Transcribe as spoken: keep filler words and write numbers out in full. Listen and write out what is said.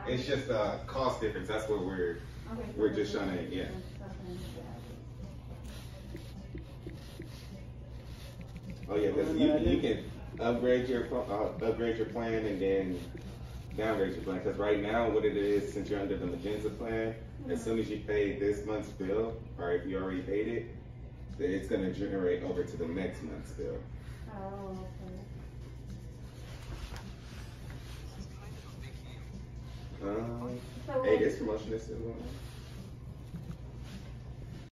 It's just a cost difference. That's what we're Okay, we're just trying to yeah. Oh yeah, because you you can upgrade your uh, upgrade your plan and then downgrade your plan. Because right now, what it is, since you're under the Magenta plan, mm-hmm. as soon as you pay this month's bill, or if you already paid it, then it's going to generate over to the next month's bill. Oh, okay. Um, so hey, this promotion is still going on.